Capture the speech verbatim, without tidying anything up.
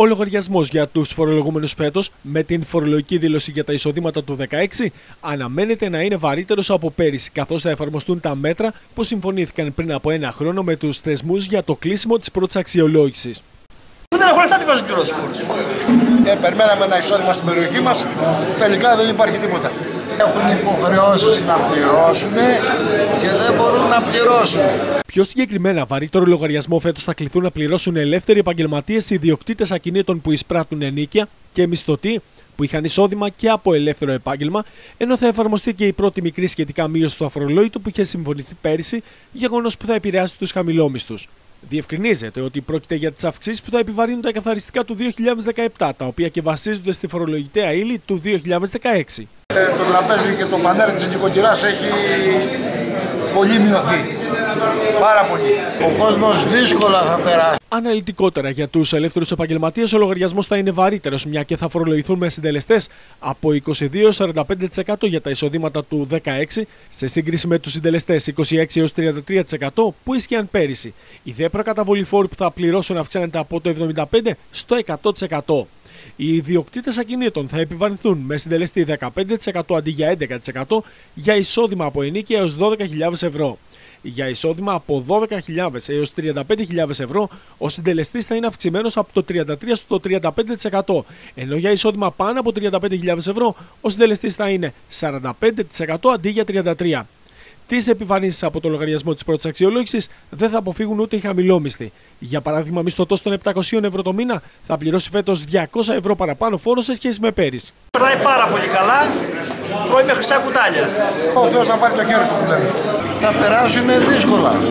Ο λογαριασμός για τους φορολογούμενους φέτος, με την φορολογική δήλωση για τα εισοδήματα του δεκαέξι, αναμένεται να είναι βαρύτερος από πέρυσι, καθώς θα εφαρμοστούν τα μέτρα που συμφωνήθηκαν πριν από ένα χρόνο με τους θεσμούς για το κλείσιμο της πρώτης αξιολόγησης. Δεν έχω λεφτά, τι πας να πληρώσω. Ε, περιμέναμε ένα εισόδημα στην περιοχή μας, τελικά δεν υπάρχει τίποτα. Έχουν υποχρεώσεις να πληρώσουν και δεν μπορούν να πληρώσουν. Πιο συγκεκριμένα, βαρύτερο λογαριασμό φέτος θα κληθούν να πληρώσουν ελεύθεροι επαγγελματίες, ιδιοκτήτες ακινήτων που εισπράττουν ενοίκια και μισθωτοί που είχαν εισόδημα και από ελεύθερο επάγγελμα, ενώ θα εφαρμοστεί και η πρώτη μικρή σχετικά μείωση του αφορολόγητου που είχε συμφωνηθεί πέρυσι, γεγονός που θα επηρεάσει τους χαμηλόμισθους. Διευκρινίζεται ότι πρόκειται για τις αυξήσεις που θα επιβαρύνουν τα εκαθαριστικά του δύο χιλιάδες δεκαεπτά, τα οποία και βασίζονται στη φορολογητέα ύλη του δύο χιλιάδες δεκαέξι. Ε, το τραπέζι και το πανέρι της νοικοκυράς έχει πολύ μειωθεί. Πάρα πολύ. Ο κόσμος δύσκολα θα περάσει. Αναλυτικότερα, για τους ελεύθερους επαγγελματίες, ο λογαριασμός θα είναι βαρύτερος, μια και θα φορολογηθούν με συντελεστές από είκοσι δύο έως σαράντα πέντε τοις εκατό για τα εισοδήματα του δεκαέξι, σε σύγκριση με τους συντελεστές είκοσι έξι έως τριάντα τρία τοις εκατό που ίσχυαν πέρυσι. Η δε προκαταβολή φόρου που θα πληρώσουν αυξάνεται από το εβδομήντα πέντε τοις εκατό στο εκατό τοις εκατό. Οι ιδιοκτήτες ακινήτων θα επιβαρυνθούν με συντελεστή δεκαπέντε τοις εκατό αντί για έντεκα τοις εκατό για εισόδημα από ενοίκια έως δώδεκα χιλιάδες ευρώ. Για εισόδημα από δώδεκα χιλιάδες έως τριάντα πέντε χιλιάδες ευρώ, ο συντελεστής θα είναι αυξημένος από το τριάντα τρία τοις εκατό στο τριάντα πέντε τοις εκατό, ενώ για εισόδημα πάνω από τριάντα πέντε χιλιάδες ευρώ, ο συντελεστής θα είναι σαράντα πέντε τοις εκατό αντί για τριάντα τρία τοις εκατό. Τις επιβαρύνσεις από το λογαριασμό της πρώτης αξιολόγησης δεν θα αποφύγουν ούτε οι χαμηλόμισθοι. Για παράδειγμα, μισθωτός των επτακόσια ευρώ το μήνα θα πληρώσει φέτος διακόσια ευρώ παραπάνω φόρο σε σχέση με πέρυσι. Περνάει πάρα πολύ καλά, τρώει με χρυσά κουτάλια. Ο Θεός θα βάλει το χέρι του που λέμε. Θα περάσουν δύσκολα.